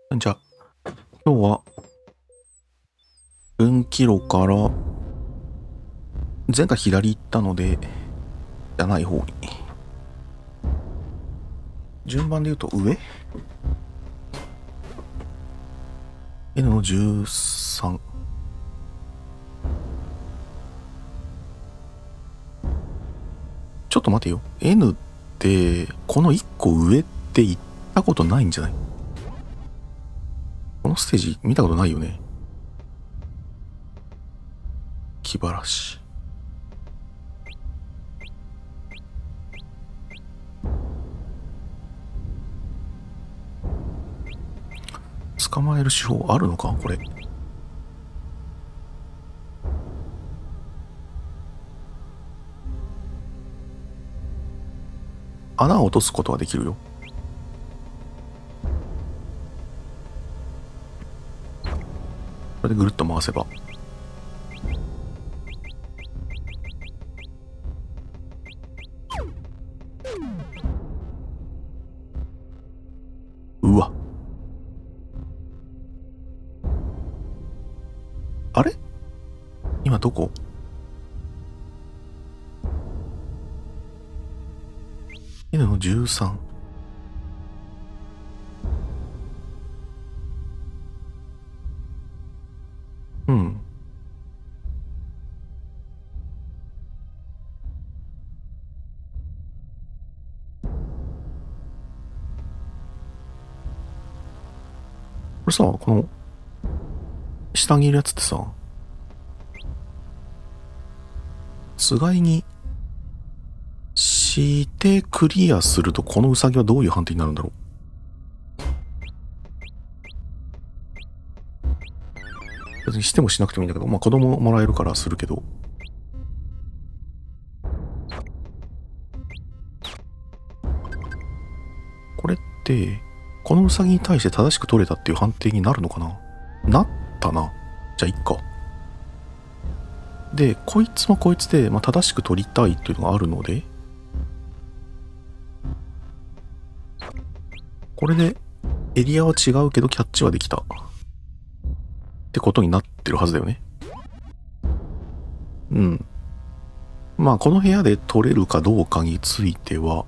じゃあ、今日は分岐路から、前回左行ったので、じゃない方に。順番で言うと上 ?N の13。ちょっと待てよ。N って、この1個上って行ったことないんじゃない？このステージ見たことないよね。気晴らし。捕まえる手法あるのかこれ。穴を落とすことはできるよ。これでぐるっと回せば。うわ。あれ？今どこ？N の13。うん。これさ、この、下にいるやつってさ、つがいにしてクリアするとこのウサギはどういう判定になるんだろう。別にしてもしなくてもいいんだけど、まあ子供もらえるからするけど。これって、このウサギに対して正しく取れたっていう判定になるのかな？なったな。じゃあいっか。で、こいつもこいつで、まあ、正しく取りたいっていうのがあるので、これでエリアは違うけどキャッチはできた。ってことになってるはずだよね。うん。まあこの部屋で取れるかどうかについては、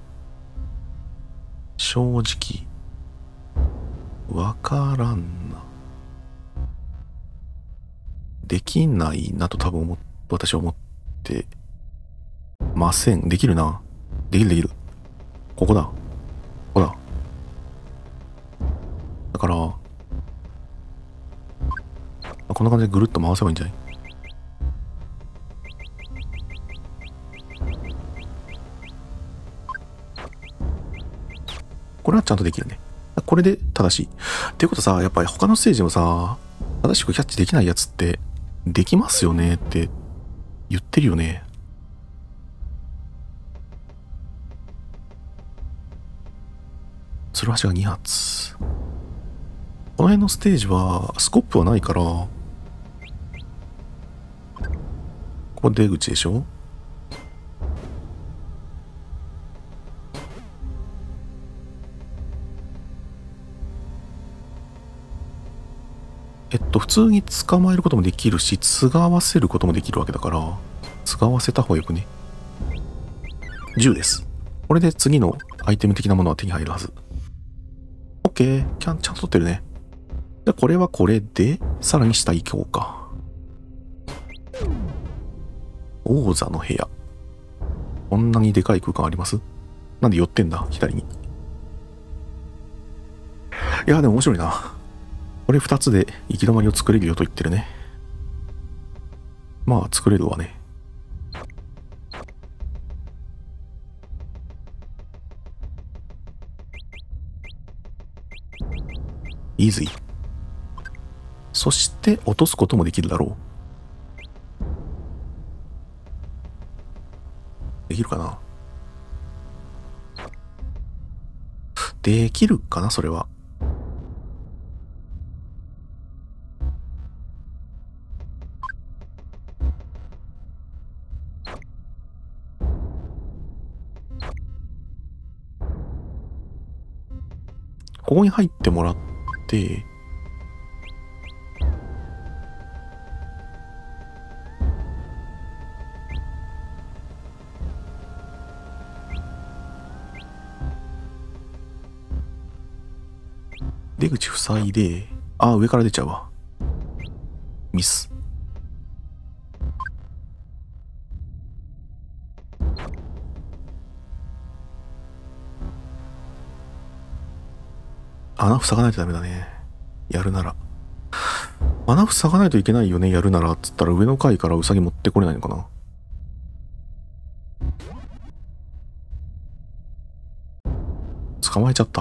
正直、わからんな。できないなと多分私は思ってません。できるな。できるできる。ここだ。ここだ。だから、こんな感じでぐるっと回せばいいんじゃない？これはちゃんとできるね。これで正しい。っていうことさ、やっぱり他のステージもさ、正しくキャッチできないやつって、できますよねって言ってるよね。つるはしが2発。この辺のステージは、スコップはないから、ここ出口でしょ？普通に捕まえることもできるし、継がわせることもできるわけだから、継がわせた方がよくね。10です。これで次のアイテム的なものは手に入るはず。OK。ちゃんと取ってるね。じゃあこれはこれで、さらに下行こうか。王座の部屋。こんなにでかい空間あります？なんで寄ってんだ左に。いや、でも面白いな。これ2つで行き止まりを作れるよと言ってるね。まあ、作れるわね。イーズイ。そして落とすこともできるだろう。できるかな？できるかなそれは。ここに入ってもらって、 出口塞いで、あ、上から出ちゃうわ。ミス。穴塞がないとダメだね。やるなら。穴塞がないといけないよね、やるなら。つったら上の階からウサギ持ってこれないのかな。捕まえちゃった。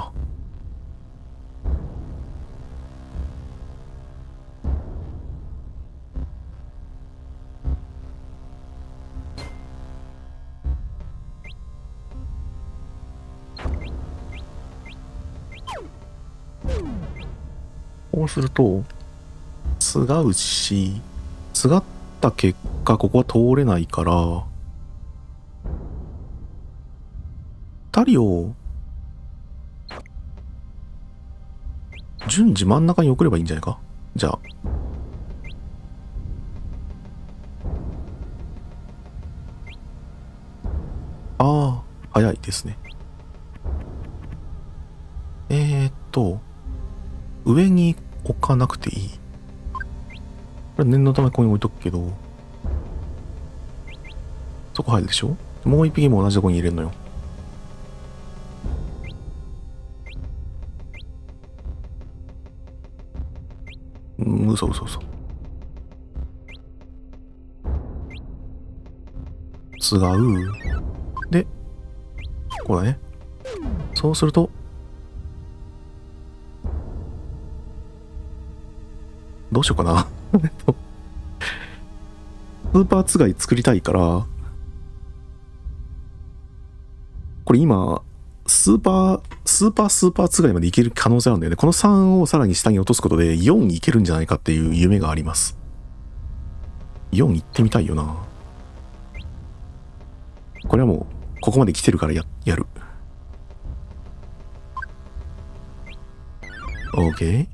こうすると、すがうし、すがった結果、ここは通れないから、二人を、順次真ん中に送ればいいんじゃないか。じゃあ。ああ、早いですね。上に置かなくていい。これ念のためここに置いとくけど、そこ入るでしょ。もう一匹も同じとこに入れるのよ。嘘。違う。で、こうだね。そうすると、どうしようかな。スーパーつがい作りたいから、これ今、スーパーつがいまでいける可能性あるんだよね。この3をさらに下に落とすことで4いけるんじゃないかっていう夢があります。4行ってみたいよな。これはもう、ここまで来てるからやる。OK。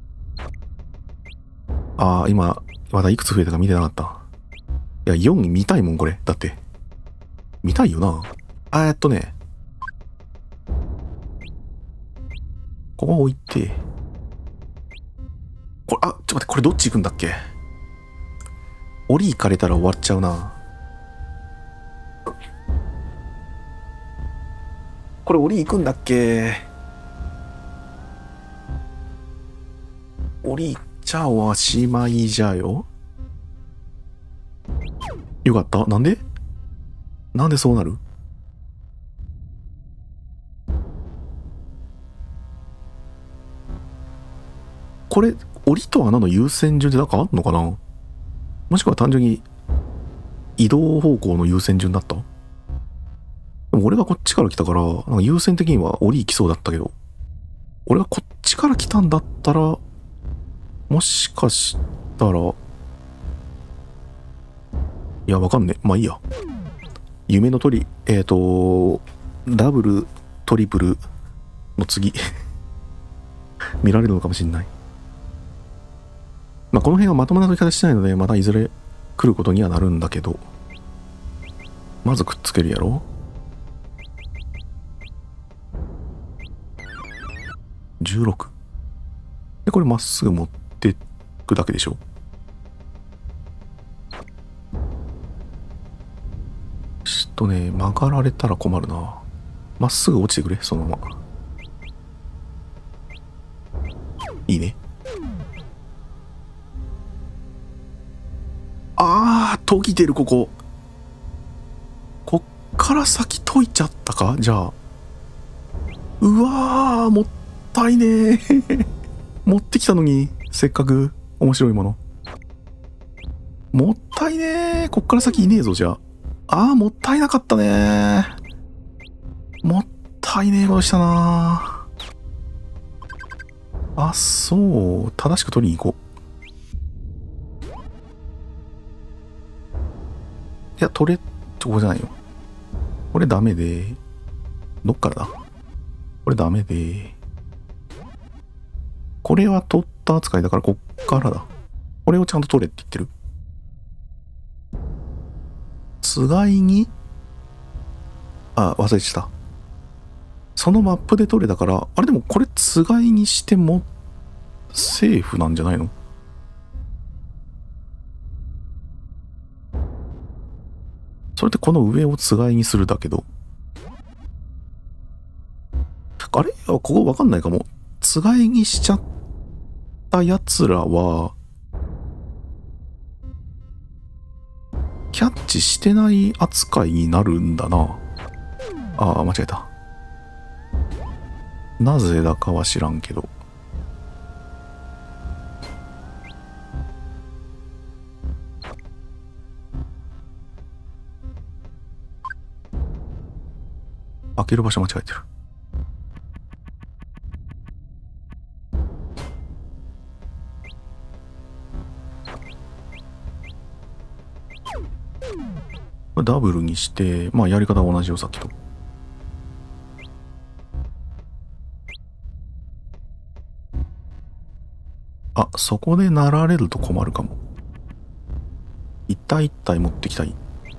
ああ、今、まだいくつ増えたか見てなかった。いや、4見たいもん、これ。だって。見たいよな。ここ置いて。これ、ちょっと待って、これどっち行くんだっけ。檻行かれたら終わっちゃうな。これ檻行くんだっけ。檻行っちゃおしまいじゃよ。よかった。なんでそうなる。これ、檻と穴の優先順でなんかあんのかな。もしくは単純に移動方向の優先順だった。でも俺がこっちから来たから、なんか優先的には檻行きそうだったけど、俺がこっちから来たんだったら、もしかしたら、いや、わかんねえ。まあいいや。夢の鳥、ダブル、トリプルの次、見られるのかもしんない。まあこの辺はまともな取り方してないので、またいずれ来ることにはなるんだけど、まずくっつけるやろ。16。で、これまっすぐ持ってくだけでしょ。曲がられたら困るな。まっすぐ落ちてくれ、そのまま。いいね。研ぎてる、ここ。こっから先解いちゃったかじゃあ。うわー、もったいねー。持ってきたのに、せっかく面白いもの。もったいねー。こっから先いねえぞ、じゃあ。もったいなかったねー。もったいねえことしたなー。そう。正しく取りに行こう。いや、ここじゃないよ。これダメで、どっからだ。これダメで、これは取った扱いだからこっからだ。これをちゃんと取れって言ってる。つがいに、忘れてた。そのマップで取れだから、あれでもこれつがいにして持っセーフなんじゃないの？それってこの上をつがいにするだけど。あれ？ここわかんないかも。つがいにしちゃった奴らは、キャッチしてない扱いになるんだな。ああ、間違えた。なぜだかは知らんけど。開ける場所間違えてる。これダブルにして、まあやり方は同じよ、さっきと。あ、そこでなられると困るかも。一体一体持ってきたい。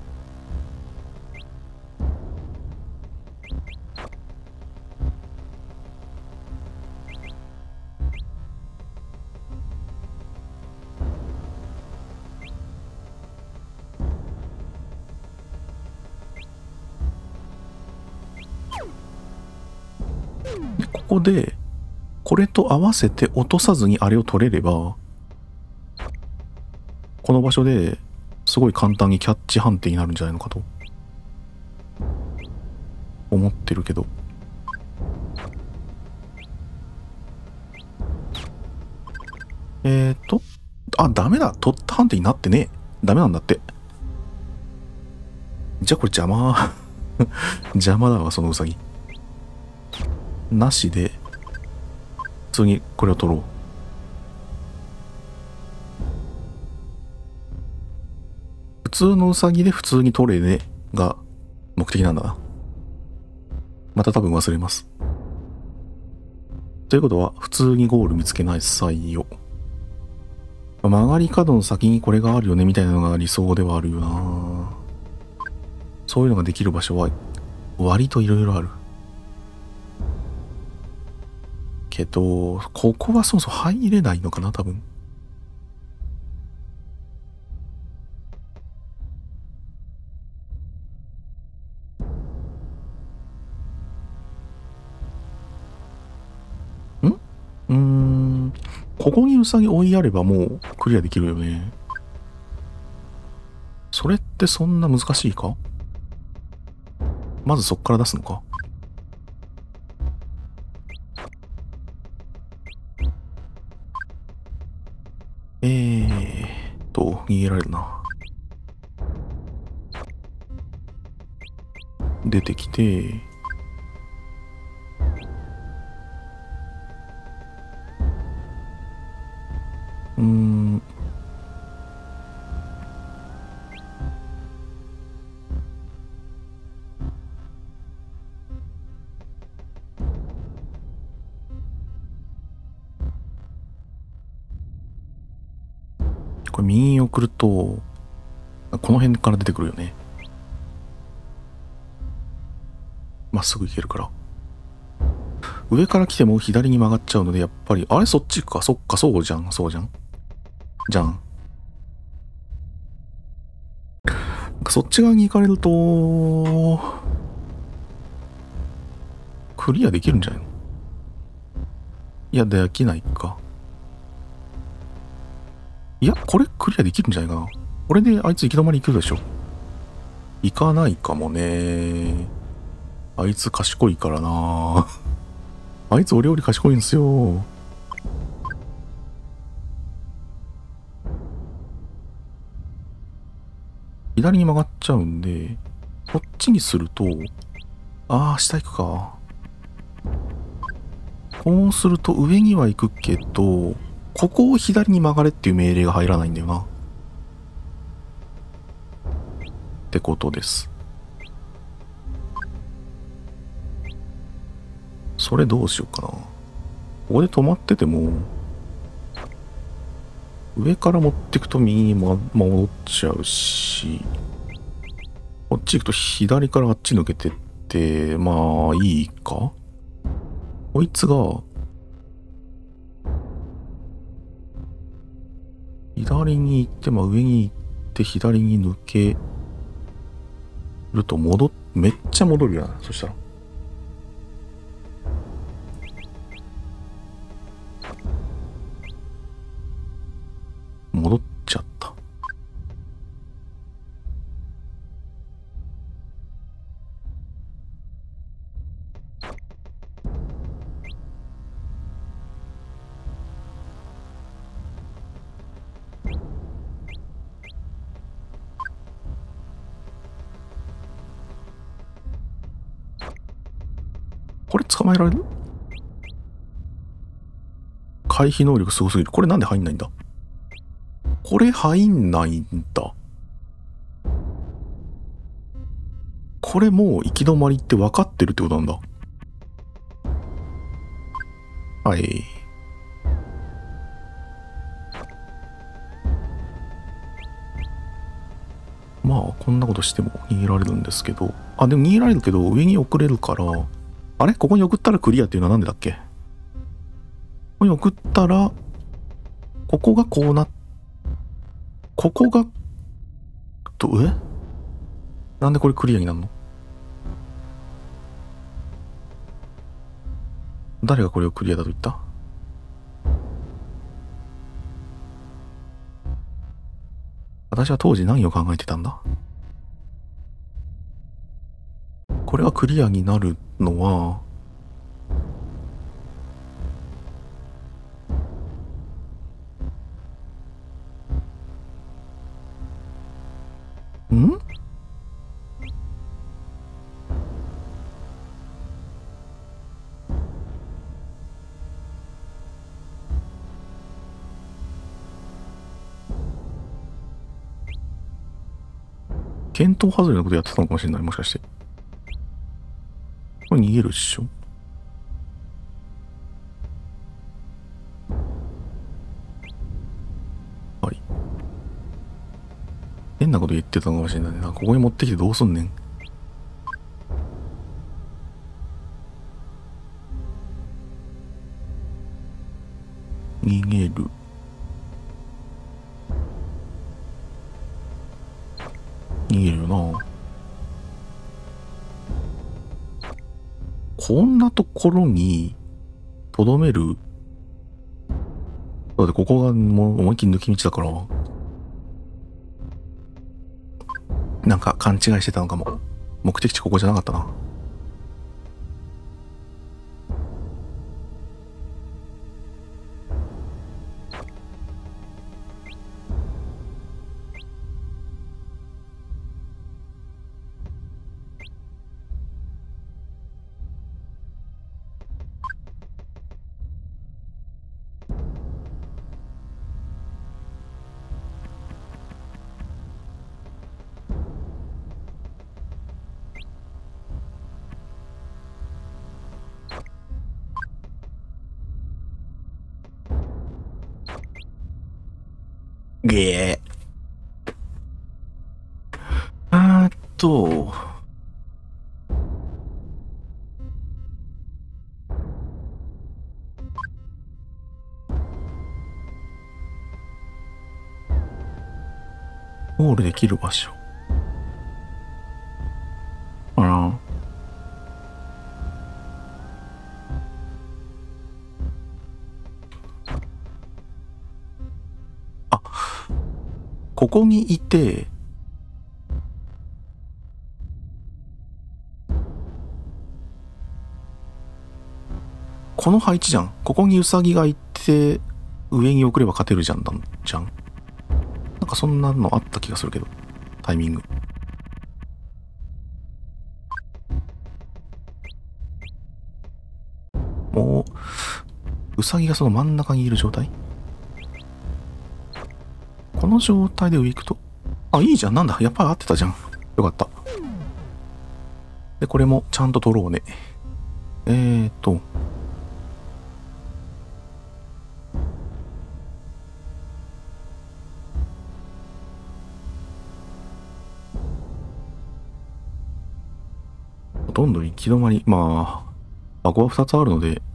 で、ここで、これと合わせて落とさずにあれを取れれば、この場所ですごい簡単にキャッチ判定になるんじゃないのかと思ってるけど。あ、ダメだ。取った判定になってねえ。ダメなんだって。じゃあこれ邪魔。邪魔だわ、そのウサギ。なしで、普通にこれを取ろう。普通のウサギで普通に取れねが目的なんだな。また多分忘れます。ということは、普通にゴール見つけない際よ。曲がり角の先にこれがあるよねみたいなのが理想ではあるよな。そういうのができる場所は割といろいろある。けど、ここはそもそも入れないのかな、多分。ここにウサギ置いてあればもうクリアできるよね。それってそんな難しいか？まずそっから出すのか？逃げられるな。出てきて、これ右に送ると、この辺から出てくるよね。まっすぐ行けるから。上から来ても左に曲がっちゃうので、やっぱり、あれそっち行くか。そっか、そうじゃん、そうじゃん。じゃん。そっち側に行かれると、クリアできるんじゃないの？いや、できないか。いや、これクリアできるんじゃないかな。これであいつ行き止まり行くでしょ。行かないかもね。あいつ賢いからな。あいつ俺より賢いんですよ。左に曲がっちゃうんで、こっちにすると、ああ、下行くか。こうすると上には行くけど、ここを左に曲がれっていう命令が入らないんだよな。ってことです。それどうしようかな。ここで止まってても、上から持ってくと右に戻っちゃうし、こっち行くと左からあっち抜けてって、まあいいか。こいつが、 左に行って、まあ上に行って左に抜けるとめっちゃ戻るよな。そしたら。戻っちゃった。これ捕まえられる？回避能力すごすぎる。これなんで入んないんだ？これ入んないんだ。これもう行き止まりって分かってるってことなんだ。はい。まあこんなことしても逃げられるんですけど、あ、でも逃げられるけど上に送れるから、あれここに送ったらクリアっていうのはなんでだっけ？ここに送ったら、ここがこうな、ここが、なんでこれクリアになるの？誰がこれをクリアだと言った？私は当時何を考えてたんだ？これがクリアになるのは、ん？見当外れのことやってたのかもしれない。もしかして。これ逃げるっしょ？はい。変なこと言ってたのかもしれないな。ここに持ってきてどうすんねん。逃げる。逃げるよな。こんなところに、とどめる。だってここがもう思いっきり抜き道だから。なんか勘違いしてたのかも。目的地ここじゃなかったな。げえ。と、ゴールできる場所。あら。あ、ここにいて、この配置じゃん。ここにウサギがいて、上に送れば勝てるじゃん。なんかそんなのあった気がするけど。タイミング。もう、ウサギがその真ん中にいる状態？この状態で上行くと、あ、いいじゃん。なんだ。やっぱり合ってたじゃん。よかった。で、これもちゃんと取ろうね。ほとんど行き止まり。まあ、箱は2つあるので、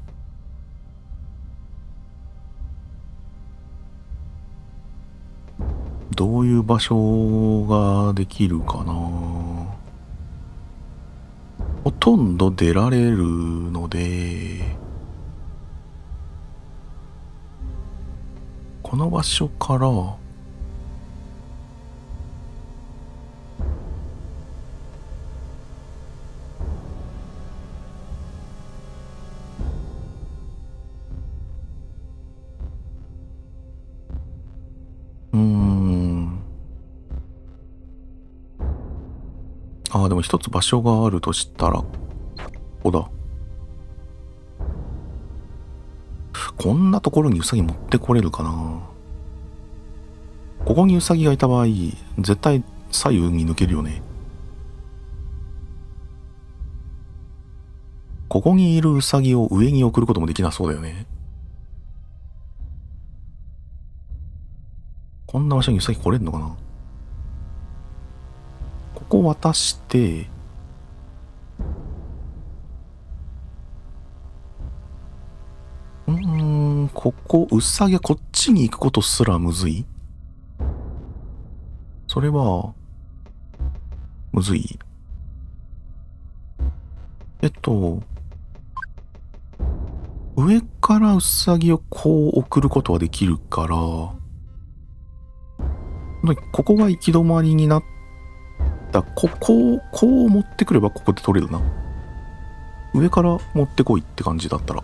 どういう場所ができるかな。ほとんど出られるので、この場所からでも一つ場所があるとしたら、ここだ。こんなところにウサギ持ってこれるかな。ここにウサギがいた場合、絶対左右に抜けるよね。ここにいるウサギを上に送ることもできなそうだよね。こんな場所にウサギ来れるのかな。ここ渡して、ここ、ウサギがこっちに行くことすらむずい。それは、むずい。上からウサギをこう送ることはできるから、ここが行き止まりになった、こう持ってくればここで取れるな。上から持ってこいって感じだったら。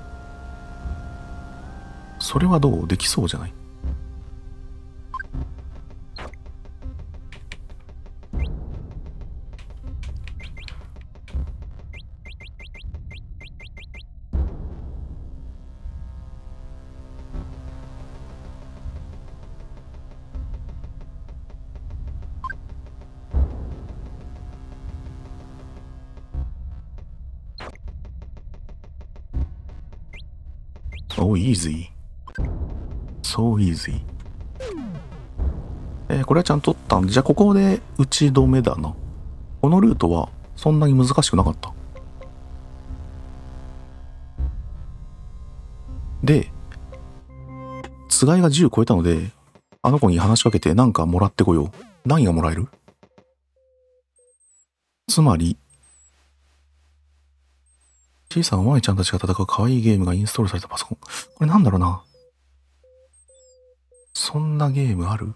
それはどう？できそうじゃない？Oh, easy. So easy. これはちゃんと取ったんで、じゃあここで打ち止めだな。このルートはそんなに難しくなかった。で、つがいが10超えたので、あの子に話しかけてなんかもらってこよう。何がもらえる？つまり、小さなおまわりちゃんたちが戦う可愛いゲームがインストールされたパソコン。これなんだろうな。そんなゲームある？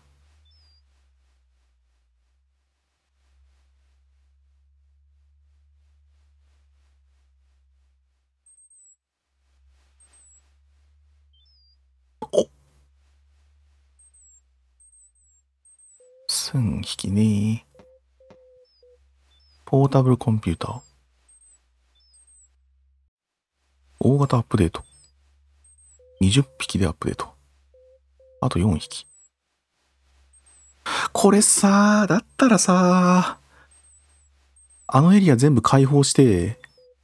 お！1000匹ね。ポータブルコンピューター。大型アップデート。20匹でアップデート。あと4匹。これさ、だったらさ、あのエリア全部開放して、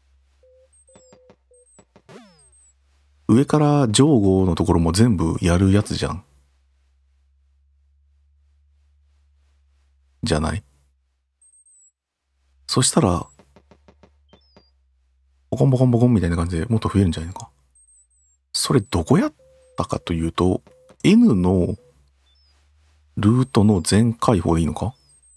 上から上号のところも全部やるやつじゃん。じゃない？そしたら、ボコンボコンボコンみたいな感じでもっと増えるんじゃないのか。それどこやったかというと、N のルートの全開放でいいのか？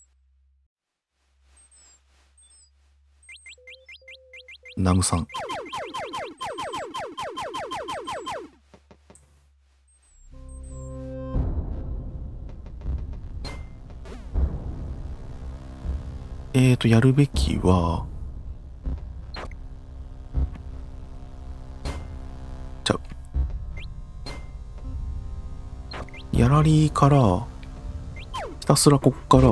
ナムさん。やるべきは、じゃあ、ギャラリーから、ひたすらこっから、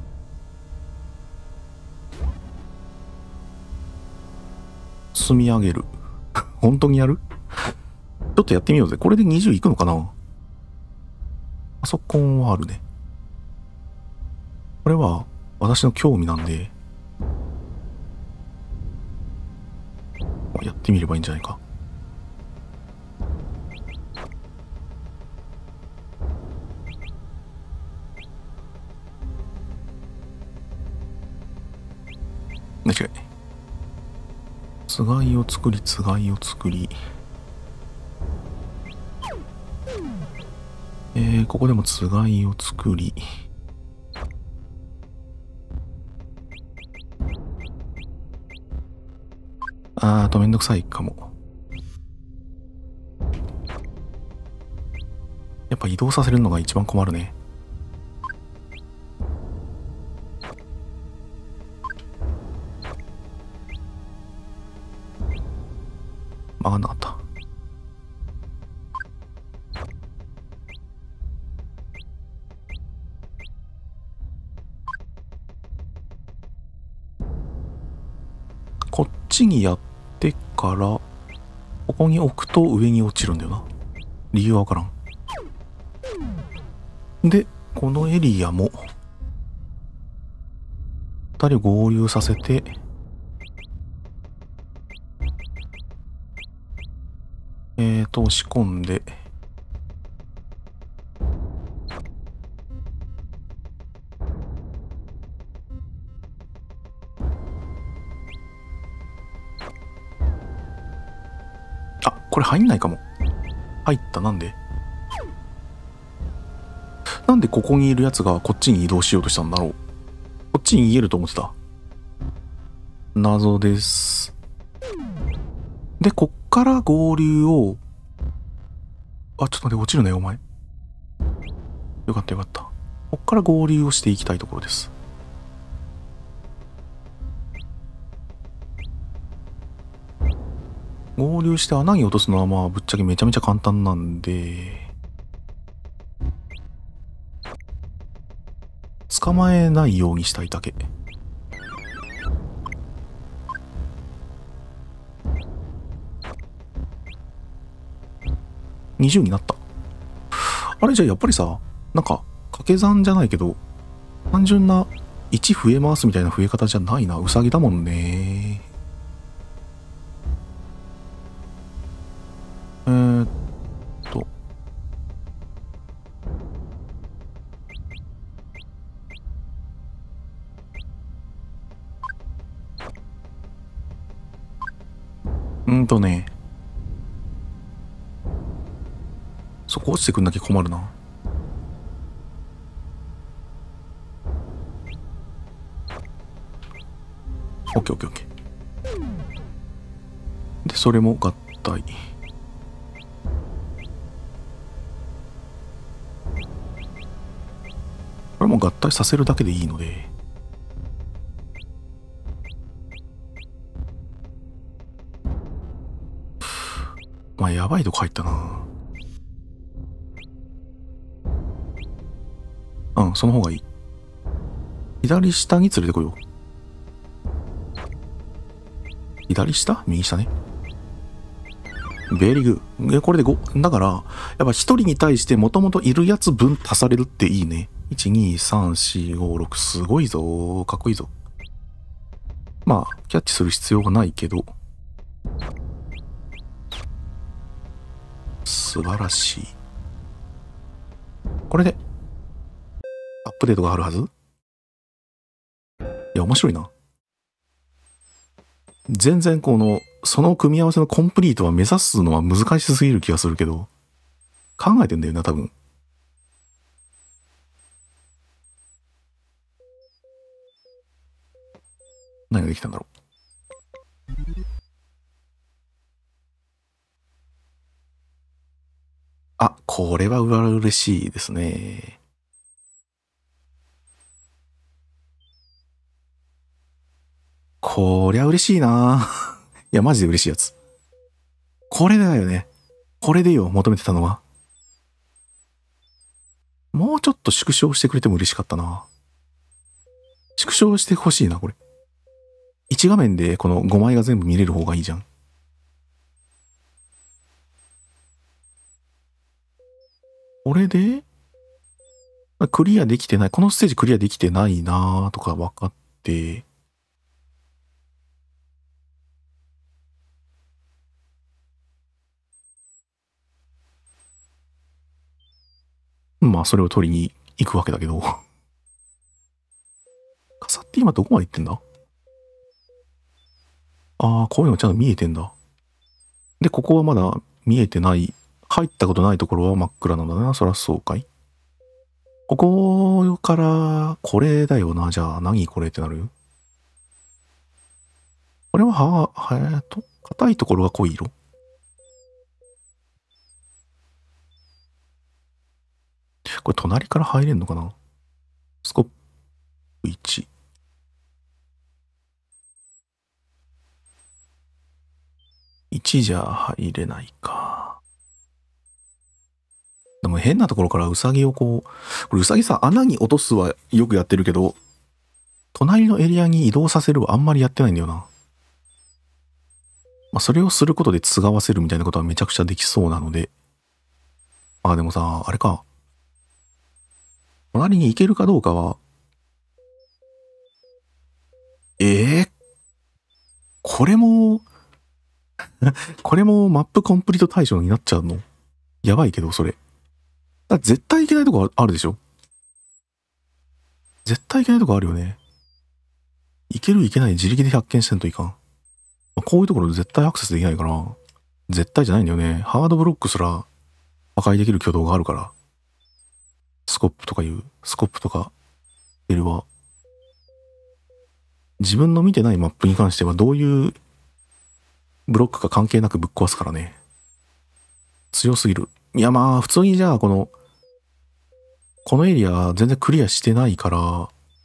積み上げる。本当にやる？ちょっとやってみようぜ。これで20いくのかな？パソコンはあるね。これは私の興味なんで、やってみればいいんじゃないか。間違い。つがいを作り、つがここでもつがいを作り、あとめんどくさいかも。やっぱ移動させるのが一番困るね。曲がんなかった。こっちにやってからここに置くと上に落ちるんだよな。理由はわからん。でこのエリアも2人合流させて、押し込んで、あ、これ入んないかも。入った。なんでここにいるやつがこっちに移動しようとしたんだろう。こっちに逃げると思ってた。謎です。でこっから合流を、あ、ちょっと待って、落ちるねお前。よかったよかった。こっから合流をしていきたいところです。合流して穴に落とすのはまあぶっちゃけめちゃめちゃ簡単なんで、捕まえないようにしたいだけ。20になった。あれじゃあやっぱりさ、なんか掛け算じゃないけど単純な1増えますみたいな増え方じゃないな。ウサギだもんね。とね、そこ落ちてくんなきゃ困るな。オッケーオッケーオッケー。でそれも合体。これも合体させるだけでいいので、まあやばいとこ入ったな。その方がいい。左下に連れてこよう。左下右下ね。ベリーグー。これで5。だから、やっぱ1人に対してもともといるやつ分足されるっていいね。1、2、3、4、5、6。すごいぞ。かっこいいぞ。まあ、キャッチする必要がないけど。素晴らしい。これで、アップデートがあるはず。いや、面白いな。全然その組み合わせのコンプリートは目指すのは難しすぎる気がするけど、考えてんだよな、多分。何ができたんだろう。あ、これは嬉しいですね。こりゃ嬉しいな。いや、マジで嬉しいやつ。これだよね。これでよ、求めてたのは。もうちょっと縮小してくれても嬉しかったな。縮小してほしいな、これ。1画面でこの5枚が全部見れる方がいいじゃん。これでクリアできてない。このステージクリアできてないなとか分かって、まあそれを取りに行くわけだけど。傘って今どこまで行ってんだ？ああ、こういうのちゃんと見えてんだ。で、ここはまだ見えてない。入ったことないところは真っ暗なんだな。そらそうかい。 ここからこれだよな。じゃあ何これってなる？これは硬いところが濃い色？これ隣から入れんのかな？スコップ1。1じゃ入れないか。でも変なところからウサギをこれウサギさ、穴に落とすはよくやってるけど、隣のエリアに移動させるはあんまりやってないんだよな。まあ、それをすることで継がわせるみたいなことはめちゃくちゃできそうなので。あ、でもさ、あれか。隣に行けるかどうかは、これもこれもマップコンプリート対象になっちゃうの？やばいけど、それ。絶対いけないとこあるでしょ？絶対いけないとこあるよね。いけるいけない自力で100件してんといかん。こういうところで絶対アクセスできないから、絶対じゃないんだよね。ハードブロックすら破壊できる挙動があるから。スコップとかベルは、自分の見てないマップに関してはどういうブロックか関係なくぶっ壊すからね。強すぎる。いやまあ、普通にじゃあこのエリア全然クリアしてないから、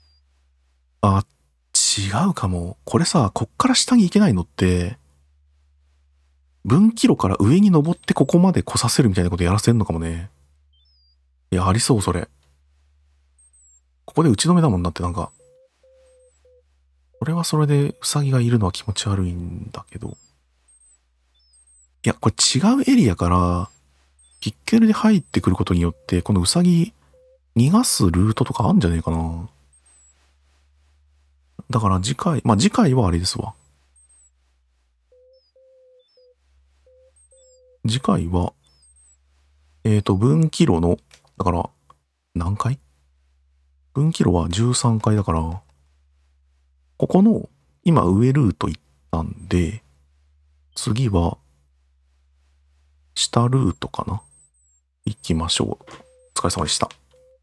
違うかも。これさ、こっから下に行けないのって、分岐路から上に登ってここまで来させるみたいなことやらせんのかもね。いや、ありそう、それ。ここで打ち止めだもんなってなんか。それはそれでウサギがいるのは気持ち悪いんだけど。いや、これ違うエリアから、ピッケルで入ってくることによって、このウサギ逃がすルートとかあんじゃねえかな。だから次回はあれですわ。次回は、分岐路の、だから、何回？分岐路は13回だから、ここの、今上ルート行ったんで、次は、下ルートかな？行きましょう。お疲れ様でした。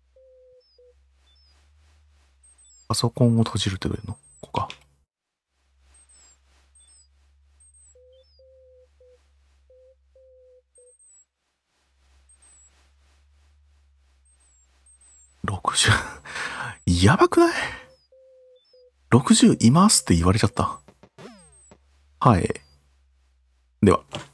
パソコンを閉じるってどういうの？ここか。60やばくない？ 60 いますって言われちゃった。はい。では。